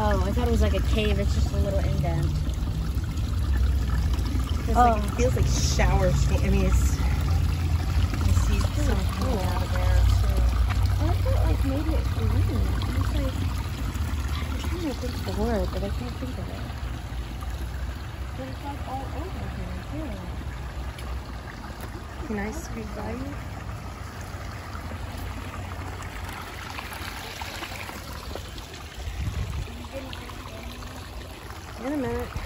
Oh, I thought it was like a cave. It's just a little indent. It feels like showers. I mean, it's. I see some cool out there too. I thought like maybe it's green. It's like I'm trying to think of the word, but I can't think of it. But it's like all over here too. Nice sweet value. In a minute.